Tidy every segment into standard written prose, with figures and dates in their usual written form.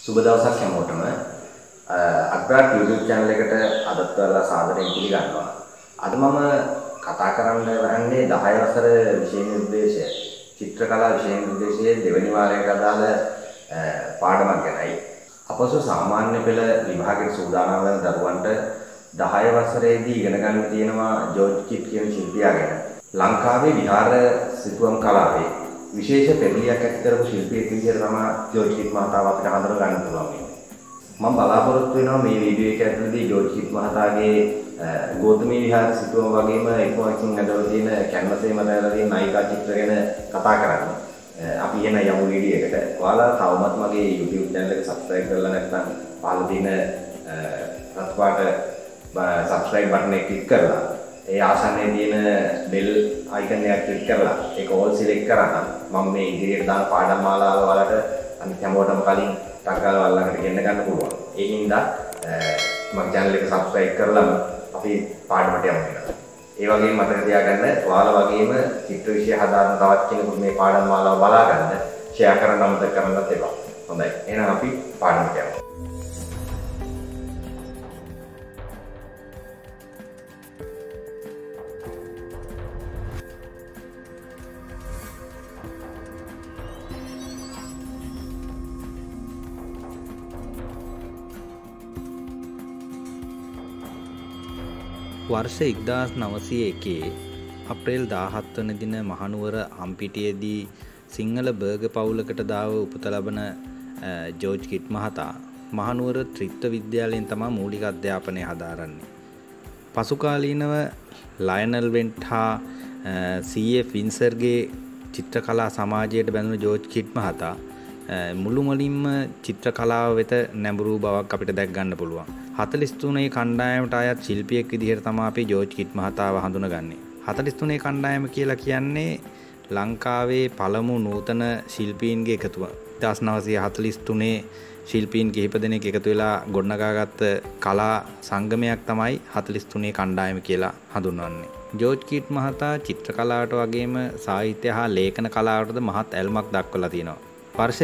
සුබ දවසක් හැමෝටම අග්‍රාට් YouTube channel එකට අදත් ඔයාලා සාදරයෙන් පිළිගන්නවා. අද මම කතා කරන්න යන්නේ 10 වසර විෂය නිර්දේශය චිත්‍රකලා විෂය නිර්දේශයේ දෙවෙනි වාරයට අදාළ පාඩමක් ගැනයි. අපසු සාමාන්‍ය පෙළ විභාගයට සූදානම් වෙන දරුවන්ට 10 වසරේදී ඉගෙන ගන්න තියෙනවා ජෝර්ජ් කිට් කියන ශිල්පියා ගැන. ලංකාවේ විහාර සිතුවම් කලාවේ විශේෂ පෙරලියක් ඇති කරපු ශිල්පියෙක් විදිහට තමයි ජෝර්ජ් කිට් මහතාව අපිට හඳුන ගන්න පුළුවන් වෙන්නේ. මම බලාපොරොත්තු වෙනවා මේ වීඩියෝ එක ඇතුළතදී ජෝර්ජ් කිට් මහතාගේ ගෞතමී විහාර සිතුවම් වගේම එක්වකින් ඇදලා තියෙන කැන්වස් එකේ මතලා තියෙන නායිකා චිත්‍ර ගැන කතා කරන්න. අපි එන යමු වීඩියෝ එකට. ඔයාලා තවමත් මගේ YouTube channel එක subscribe කරලා නැත්නම් පහළ තියෙන රතු පාට subscribe button එක click කරලා ඒ ආසන්නයේ තියෙන bell icon එක click කරලා ඒක all select කරා මම මේ ඉදිරියට දාන පාඩම් මාලාව වලට අනිත් හැමෝටම කලින් ටක් ගාලා ළඟට ගෙන්න ගන්න පුළුවන්. ඒ හින්දා මගේ channel එක subscribe කරලා අපි පාඩමට යමු කියලා. ඒ වගේම මතක තියාගන්න ඔයාලා වගේම චිත්‍ර විෂය හදාන තවත් කෙනෙකුට මේ පාඩම් මාලාව බලා ගන්න share කරන්න අමතක කරන්නත් එපා. හොඳයි. එහෙනම් අපි පාඩමට යමු. වර්ෂ 1901 අප්‍රේල් 17 වන දින මහනුවර අම්පිටියේදී සිංහල බර්ග පවුලකට දාව උපත ලබන ජෝර්ජ් කිට් මහතා මහනුවර ත්‍රිත්ව විද්‍යාලයෙන් තමයි මූලික අධ්‍යාපනය හදාරන්නේ. පසු කාලීනව ලයනල් වෙන්ට් හා C.F. වින්සර්ගේ චිත්‍රකලා සමාජයට බැඳුණු ජෝර්ජ් කිට් මහතා මුළුමනින්ම චිත්‍රකලාව වෙත නැඹුරු බවක් අපිට දැක් ගන්න පුළුවන්. 43 කණ්ඩායමට අයත් ශිල්පියෙක් විදිහට තමයි අපි ජෝර්ජ් කිට් මහතාව හඳුනගන්නේ. 43 කණ්ඩායම කියලා කියන්නේ ලංකාවේ පළමු නූතන ශිල්පීන්ගේ එකතුව. 1943 ශිල්පීන් කිහිප දෙනෙක් එකතු වෙලා ගොඩනගාගත්ත කලා සංගමයක් තමයි 43 කණ්ඩායම කියලා හඳුන්වන්නේ. ජෝර්ජ් කිට් මහතා චිත්‍රකලාවට වගේම සාහිත්‍ය හා ලේඛන කලාවටද මහත් ඇල්මක් දක්වලා තියෙනවා. වර්ෂ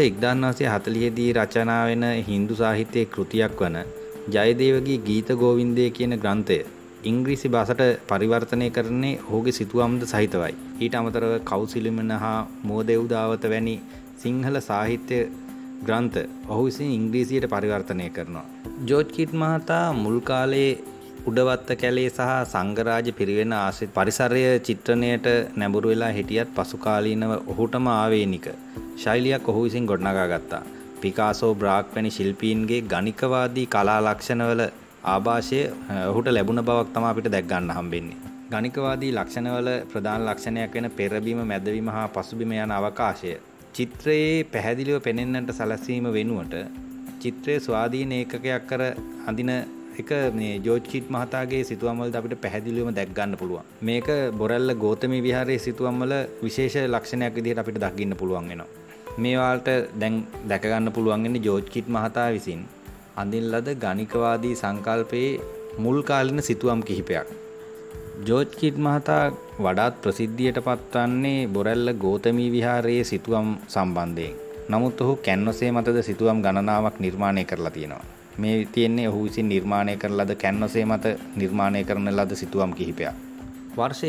1940 දී රචනා වෙන හින්දු සාහිත්‍යයේ කෘතියක් වන ජයදේවගේ ගීත ගෝවින්දය කියන ග්‍රන්ථය ඉංග්‍රීසි භාෂාවට පරිවර්තනය කරන්නේ ඔහුගේ සිතුවම්ද සහිතවයි. ඊට අමතරව කෞසිලිමන හා මෝදෙව්දාවත වැනි සිංහල සාහිත්‍ය ග්‍රන්ථ ඔහු විසින් ඉංග්‍රීසියට පරිවර්තනය කරනවා. ජෝර්ජ් කිට් මහතා මුල් කාලයේ උඩවත්ත කැලේ සහ සංඝරාජ පිරිවෙන ආශ්‍රිත පරිසරය චිත්‍රණයට නැඹුරු වෙලා හිටියත් පසු කාලීනව ඔහුටම ආවේනික ශෛලියක් ඔහු විසින් ගොඩනගා ගත්තා. පිකාසෝ බ්‍රාග් වැනි ශිල්පීන්ගේ ගණිකවාදී කලා ලක්ෂණවල ආభాෂය ඔහුට ලැබුණ බවක් තමයි අපිට දැක් ගන්න හම්බෙන්නේ. ගණිකවාදී ලක්ෂණවල ප්‍රධාන ලක්ෂණයක් වෙන පෙරබිම, මැදබිම හා පසුබිම යන අවකාශය චිත්‍රයේ පැහැදිලිව පෙනෙන්නට සැලසීම වෙනුවට චිත්‍රයේ ස්වාධීන ඒකකයක් කර අඳින එක මේ ජෝර්ජ් කිට් මහතාගේ සිතුවම් වලට අපිට පැහැදිලිවම දැක් ගන්න පුළුවන්. මේක බොරැල්ල ගෞතමී විහාරයේ සිතුවම් වල විශේෂ ලක්ෂණයක් විදිහට අපිට දකින්න පුළුවන් වෙනවා. මේ වලට දැන් දැක ගන්න පුළුවන් වෙන්නේ ජෝර්ජ් කිට් මහතා විසින් අඳින ලද ගණිකවාදී සංකල්පයේ මුල් කාලින සිතුවම් කිහිපයක්. ජෝර්ජ් කිට් මහතා වඩාත් ප්‍රසිද්ධියට පත්වන්නේ බොරැල්ල ගෞතමී විහාරයේ සිතුවම් සම්බන්ධයෙන්. නමුත් ඔහු කැන්වසේ මතද සිතුවම් ගණනාවක් නිර්මාණය කරලා තියෙනවා. මේ තියෙන්නේ ඔහු විසින් නිර්මාණය කරන ලද කැන්වසේ මත නිර්මාණය කරන ලද සිතුවම් කිහිපයක්. වර්ෂ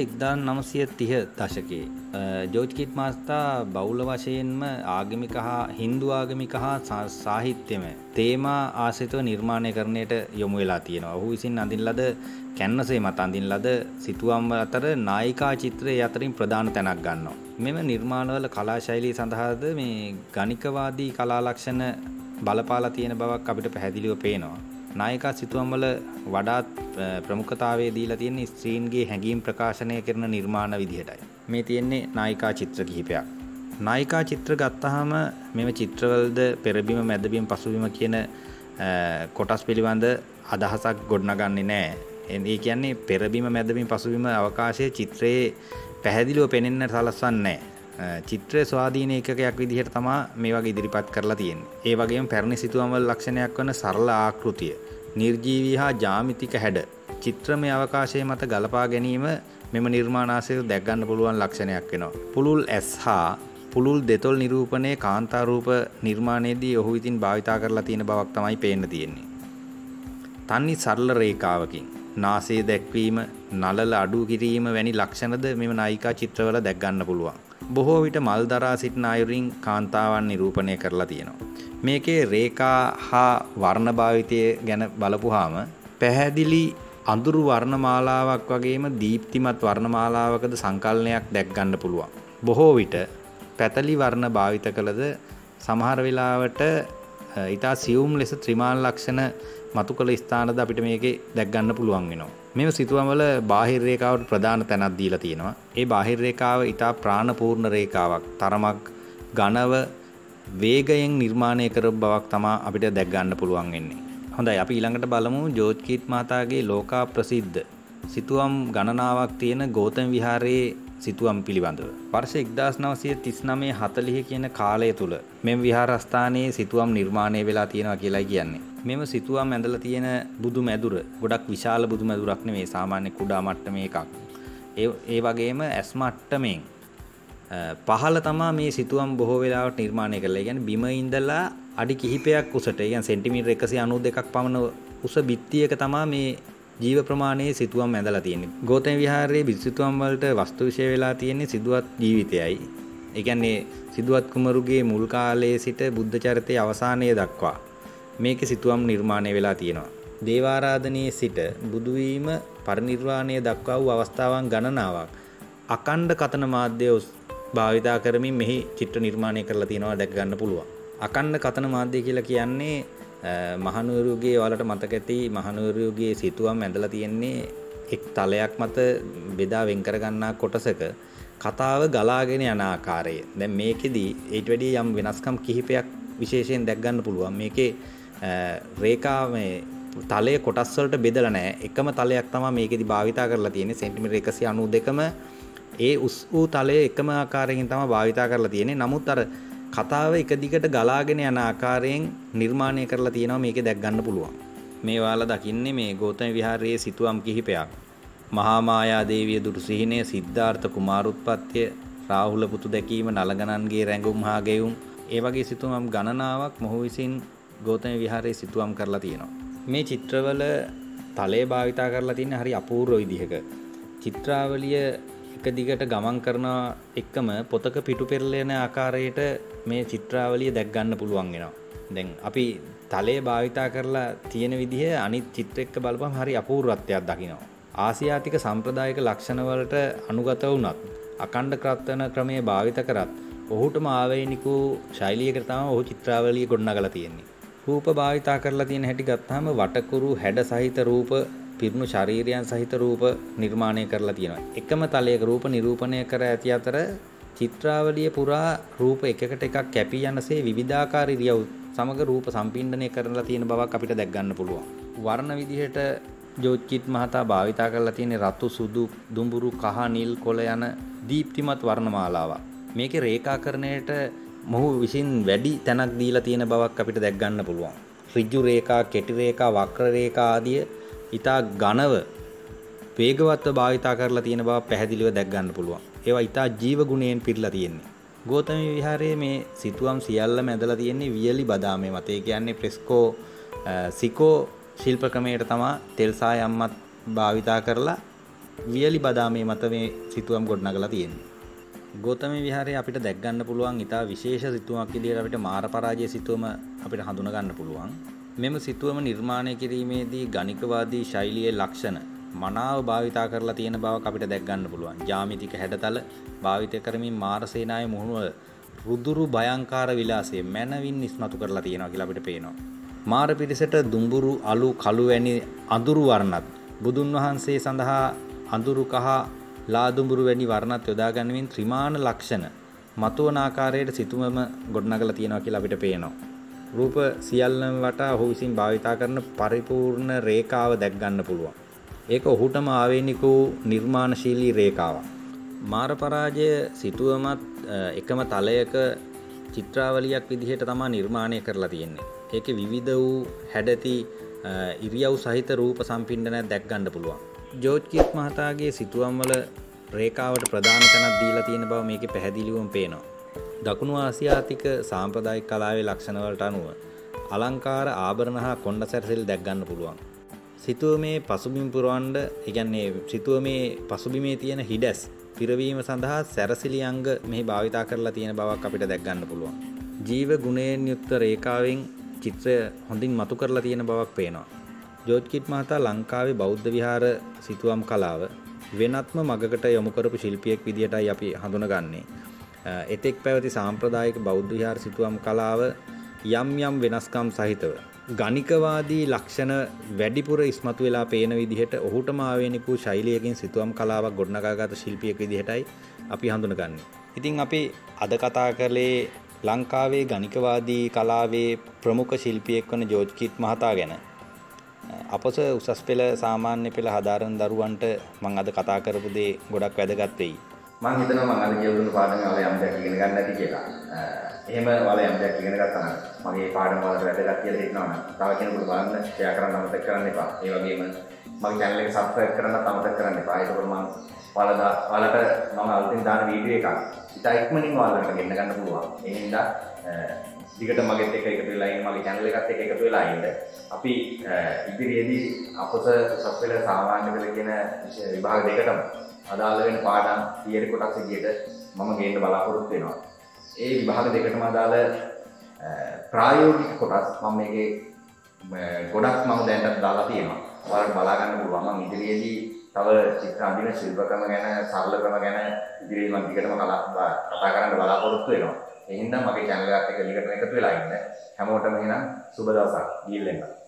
1930 දශකයේ ජෝර්ජ් කිට් මහතා බහුල වශයෙන්ම ආගමික හා හින්දු ආගමික හා සාහිත්‍යමය තේමා ආශ්‍රිතව නිර්මාණය කරන්නට යොමු වෙලා තියෙනවා. ඔහු විසින් අඳින ලද කැන්වසේ මත අඳින ලද සිතුවම් අතර නායිකා චිත්‍රයේ අතරින් ප්‍රධාන තැනක් ගන්නවා. මෙම නිර්මාණවල කලා ශෛලිය සඳහාද මේ ගණිකවාදී කලා ලක්ෂණ බලපාලා තියෙන බවක් අපිට පැහැදිලිව පේනවා. නායිකා සිතුවම් වල වඩාත් ප්‍රමුඛතාවය දීලා තියෙන්නේ ස්ත්‍රීන්ගේ හැඟීම් ප්‍රකාශනය කරන නිර්මාණ විදිහටයි. මේ තියෙන්නේ නායිකා චිත්‍ර කිහිපයක්. නායිකා චිත්‍ර ගත්තාම මෙම චිත්‍රවලද පෙරබිම, මැදබිම, පසුබිම කියන කොටස් පිළිබඳ අදහසක් ගොඩනගන්නේ නැහැ. ඒ කියන්නේ පෙරබිම, මැදබිම, පසුබිම අවකාශයේ චිත්‍රයේ පැහැදිලිව පෙනෙන්න සලස්වන්නේ නැහැ. චිත්‍රයේ ස්වාධීන ඒකකයක් විදිහට තමයි මේ වගේ ඉදිරිපත් කරලා තියෙන්නේ. ඒ වගේම පැරණි සිතුවම් වල ලක්ෂණයක් වන සරල ආකෘතිය, නිර්ජීවී හා ජ්‍යාමිතික හැඩ චිත්‍රමය අවකාශයේ මත ගලපා ගැනීම මෙම නිර්මාණාශය දැක් ගන්න පුළුවන් ලක්ෂණයක් වෙනවා. පුළුල් ඇස් හා පුළුල් දෙතොල් නිරූපණයේ කාන්තා රූප නිර්මාණයේදී ඔහු විසින් භාවිතා කරලා තියෙන බවක් තමයි පේන්න තියෙන්නේ. තනි සරල රේඛාවකින් නාසය දැක්වීම, නළල අඩු කිරීම වැනි ලක්ෂණද මෙම නායිකා චිත්‍රවල දැක් ගන්න පුළුවන්. බොහෝ විට මල් දරා සිටින අයුරින් කාන්තාවන් නිරූපණය කරලා තියෙනවා. මේකේ රේඛා හා වර්ණ භාවිතය ගැන බලපුවාම පැහැදිලි අඳුරු වර්ණමාලාවක් වගේම දීප්තිමත් වර්ණමාලාවකද සංකල්පනයක් දැක් ගන්න පුළුවන්. බොහෝ විට පැතලි වර්ණ භාවිත කළද සමහර වෙලාවට ඊටා සියුම් ලෙස ත්‍රිමාන ලක්ෂණ මතු කළ ස්ථානද අපිට මේකේ දැක් ගන්න පුළුවන් වෙනවා. මේව සිතුවම් වල බාහිර රේඛාවට ප්‍රධාන තැනක් දීලා තියෙනවා. ඒ බාහිර රේඛාව ඊටා ප්‍රාණපූර්ණ රේඛාවක්. තරමක් ඝනව වේගයෙන් නිර්මාණය කරපු බවක් තමයි අපිට දැක් ගන්න පුළුවන් වෙන්නේ. හොඳයි අපි ඊළඟට බලමු ජෝර්ජ් කීට් මහතාගේ ලෝකා ප්‍රසිද්ධ සිතුවම් ගණනාවක් තියෙන ගෞතම විහාරයේ සිතුවම් පිළිබඳව. වර්ෂ 1939-40 කියන කාලය තුල මෙම විහාරස්ථානයේ සිතුවම් නිර්මාණය වෙලා තියෙනවා කියලායි කියන්නේ. මෙම සිතුවම් ඇඳලා තියෙන බුදු මැදුර ගොඩක් විශාල බුදු මැදුරක් නෙවෙයි, සාමාන්‍ය කුඩා මට්ටමේ එකක්. ඒ වගේම ඇස් මට්ටමෙන් පහළ තමයි මේ සිතුවම් බොහෝ වෙලාවට නිර්මාණය කරලා. ඒ කියන්නේ බිම ඉඳලා අඩි කිහිපයක් උසට, ඒ කියන්නේ සෙන්ටිමීටර් 192ක් පමණ උස බිත්තියක තමයි මේ ජීව ප්‍රමාණයේ සිතුවම් ඇඳලා තියෙන්නේ. ගෞතම විහාරයේ සිතුවම් වලට වස්තු විශේෂ වෙලා තියෙන්නේ සිදුවත් ජීවිතයයි. ඒ කියන්නේ සිදුවත් කුමරුගේ මුල් කාලයේ සිට බුද්ධ චරිතයේ අවසානය දක්වා මේකේ සිතුවම් නිර්මාණය වෙලා තියෙනවා. දේවාරාධනයේ සිට බුදු වීම පරිනිර්වාණය දක්වා වූ අවස්ථාවන් ගණනාවක් අකණ්ඩ කතන මාධ්‍ය භාවිතා කරමින් මෙහි චිත්‍ර නිර්මාණය කරලා තියෙනවා දැක ගන්න පුළුවන්. අකණ්ඩ කතන මාධ්‍ය කියලා කියන්නේ මහනුවරගේ වලට මතක ඇති මහනුවරගේ සිතුවම් ඇඳලා තියෙන්නේ එක් තලයක් මත බෙදා වෙන් කර ගන්නා කොටසක කතාව ගලාගෙන යන ආකාරය. දැන් මේකෙදි ඊට වැඩි යම් වෙනස්කම් කිහිපයක් විශේෂයෙන් දැක් ගන්න පුළුවන්. මේකේ රේඛා මේ තලයේ කොටස් වලට බෙදලා නැහැ. එකම තලයක් තමයි මේකෙදි භාවිතා කරලා තියෙන්නේ. සෙන්ටිමීටර් 192ම ඒ උස් වූ තලයේ එකම ආකාරයෙන් තමයි භාවිතා කරලා තියෙන්නේ. නමුත් අර කතාව එක දිගට ගලාගෙන යන ආකාරයෙන් නිර්මාණය කරලා තියෙනවා මේකේ දැක් ගන්න පුළුවන්. මේ වාලා දකින්නේ මේ ගෞතම විහාරයේ සිතුවම් කිහිපයක්. මහා මායා දේවිය දුටු සිහිනය, සිද්ධාර්ථ කුමාරෝත්පත්තිය, රාහුල පුතු දැකීම, නලගණන්ගේ රැඟුම් හා ගෙයුම්, ඒ වගේ සිතුවම් ගණනාවක් මොහු විසින් ගෞතම විහාරයේ සිතුවම් කරලා තියෙනවා. මේ චිත්‍රවල තලයේ භාවිතා කරලා තියෙන හරි අපූර්ව විදිහක. චිත්‍රාවලිය එක දිගට ගමන් කරන එකම පොතක පිටු පෙරලෙන ආකාරයට මේ චිත්‍රාවලිය දැක් ගන්න පුළුවන් වෙනවා. දැන් අපි තලයේ භාවිතා කරලා තියෙන විදිහ අනිත් චිත්‍ර එක්ක බලපුවම හරි අපූර්වත්වයක් දකිනවා. ආසියාතික සම්ප්‍රදායික ලක්ෂණ වලට අනුගත වුණත් අකණ්ඩ ක්‍රත්වන ක්‍රමයේ භාවිත කරත් ඔහුටම ආවේනික ශෛලියකට තමයි ඔහු චිත්‍රාවලිය ගොඩනගලා තියෙන්නේ. රූප භාවිතා කරලා තියෙන හැටි ගත්තාම වටකුරු හැඩ සහිත රූප, පිරුණු ශරීරයන් සහිත රූප නිර්මාණය කරලා තියෙනවා. එකම තලයක රූප නිරූපණය කර ඇති අතර චිත්‍රාවලිය පුරා රූප එකකට එකක් කැපී යනසේ විවිධාකාර ඉරියව් සමග රූප සම්පින්ඩනය කරලා තියෙන බවක් අපිට දැක් ගන්න පුළුවන්. වර්ණ විදිහට ජෝර්ජ් කීට් මහතා භාවිතා කරලා තියෙන රතු, සුදු, දුඹුරු, කහ, නිල්, කොළ යන දීප්තිමත් වර්ණමාලාවක්. මේකේ රේඛාකරණයට මොහු විසින් වැඩි තැනක් දීලා තියෙන බවක් අපිට දැක් ගන්න පුළුවන්. ඍජු රේඛා, කෙටි රේඛා, වක්‍ර රේඛා ආදී ඊටා ඝනව වේගවත්ව භාවිතා කරලා තියෙන බව පැහැදිලිව දැක් ගන්න පුළුවන්. ඒවා ඊටා ජීව ගුණයෙන් පිරීලා තියෙන්නේ. ගෞතම විහාරයේ මේ සිතුවම් සියල්ලම ඇඳලා තියෙන්නේ වියලි බදාමේ මත. ඒ කියන්නේ ෆ්‍රෙස්කෝ සිකෝ ශිල්ප ක්‍රමයට තමයි තෙල් සායම්මත් භාවිතා කරලා වියලි බදාමේ මත මේ සිතුවම් ගොඩනගලා තියෙන්නේ. ගෞතම විහාරයේ අපිට දැක් ගන්න පුළුවන් ඊටා විශේෂ සිතුවමක් විදිහට අපිට මාර පරාජය සිතුවම අපිට හඳුනා ගන්න පුළුවන්. මෙම සිතුවම නිර්මාණය කිරීමේදී ගණිකවාදී ශෛලියේ ලක්ෂණ මනාව භාවිතා කරලා තියෙන බවක් අපිට දැක් ගන්න පුළුවන්. ජ්‍යාමිතික හැඩතල භාවිත කරමින් මාර සේනාවේ මුහුණුවල රුදුරු භයංකාර විලාසය මනවින් ඉස්මතු කරලා තියෙනවා කියලා අපිට පේනවා. මාර පිරිසට දුඹුරු, අලු, කළු වැනි අඳුරු වර්ණත්, බුදුන් වහන්සේ සඳහා අඳුරු කහ, ලා දුඹුරු වැනි වර්ණත් යොදා ගැනීමෙන් ත්‍රිමාන ලක්ෂණ මතුවන ආකාරයට සිතුවම ගොඩනගලා තියෙනවා කියලා අපිට පේනවා. රූප සියල්ලම වටා ඔහු විසින් භාවිතා කරන පරිපූර්ණ රේඛාව දැක් ගන්න පුළුවන්. ඒක ඔහුටම ආවේනික වූ නිර්මාණශීලී රේඛාවක්. මාර පරාජය සිතුවමත් එකම තලයක චිත්‍රාවලියක් විදිහට තමයි නිර්මාණය කරලා තියෙන්නේ. ඒකේ විවිධ වූ හැඩති ඉරියව් සහිත රූප සම්පින්ඩනයක් දැක් ගන්න පුළුවන්. ජෝර්ජ් කීට් මහතාගේ සිතුවම් වල රේඛාවට ප්‍රධාන තැනක් දීලා තියෙන බව මේකේ පැහැදිලිවම පේනවා. දකුණු ආසියාතික සාම්ප්‍රදායික කලාවේ ලක්ෂණ වලට අනුව අලංකාර ආභරණ හා කොණ්ඩ සැරසිලි දැක් ගන්න පුළුවන්. සිතුවමේ පසුබිම් පුරවන්න, ඒ කියන්නේ සිතුවමේ පසුබිමේ තියෙන හිඩැස් පිරවීම සඳහා සැරසිලි අංග මෙහි භාවිතා කරලා තියෙන බවක් අපිට දැක් ගන්න පුළුවන්. ජීව ගුණයෙන් යුක්ත රේඛාවෙන් චිත්‍රය හොඳින් මතු කරලා තියෙන බවක් පේනවා. ජෝර්ජ් කිට් මහතා ලංකාවේ බෞද්ධ විහාර සිතුවම් කලාව වෙනත්ම මගකට යොමු කරපු ශිල්පියෙක් විදියටයි අපි හඳුනගන්නේ. එතෙක් පැවති සාම්ප්‍රදායික බෞද්ධ විහාර සිතුවම් කලාව යම් යම් වෙනස්කම් සහිතව ගණිකවාදී ලක්ෂණ වැඩිපුර ඉස්මතු වෙලා පේන විදිහට ඔහුටම ආවේනික වූ ශෛලියකින් සිතුවම් කලාවක් ගොඩනගාගත් ශිල්පියෙක් විදිහටයි අපි හඳුනගන්නේ. ඉතින් අපි අද කතා කළේ ලංකාවේ ගණිකවාදී කලාවේ ප්‍රමුඛ ශිල්පියෙක් වන ජෝර්ජ් කිට් මහතා ගැන. අපොස උසස් පෙළ සාමාන්‍ය පෙළ හදාරන දරුවන්ට මම අද කතා කරපු දේ ගොඩක් වැදගත් වෙයි. මම හිතනවා මම අද කියවුණු පාඩමේ ඔයාලා යම් දෙයක් ඉගෙන ගන්න ඇති කියලා. එහෙම ඔයාලා යම් දෙයක් ඉගෙන ගත්තා නම් මගේ පාඩම වලට වැදගත් කියලා හිතනවා නම් තව කෙනෙකුට බලන්න ෂෙයා කරන්න අමතක කරන්න එපා. ඒ වගේම මගේ channel එක subscribe කරන්නත් අමතක කරන්න එපා. ඒකවල මම ඔයාලට මම අලුතින් දාන වීඩියෝ එකක් ඉතා ඉක්මනින් ඔයාලට ගෙන්න ගන්න පුළුවන්. ඒ හින්දා දිගට මගෙත් එක්ක එකතු වෙලා ඉන්න, මගේ channel එකත් එක්ක එකතු වෙලා ඉන්න. අපි ඉදිරියේදී අපොස උසස් පෙළ සාමාන්‍ය පෙළ කියන විභාග දෙකටම අදාළ වෙන පාඩම් තියරි කොටස් විදියට මම ගේන්න බලාපොරොත්තු වෙනවා. ඒ විභාග දෙකටම අදාළ ප්‍රායෝගික කොටස් මම මේකේ ගොඩක් මම දැනට දාලා තියෙනවා. ඔයාලට බලා ගන්න පුළුවන්. මම ඉදිරියේදී තව චිත්‍ර අඳින ශිල්ප ක්‍රම ගැන, සරල ක්‍රම ගැන ඉදිරියේදී මම දිගටම කතා කරන්න බලාපොරොත්තු වෙනවා. ඒ හින්දා මගේ channel එකත් එක්ක දිගටම එකතු වෙලා ඉන්න. හැමෝටම එහෙනම් සුබ දවසක්. ගිහින් එන්න.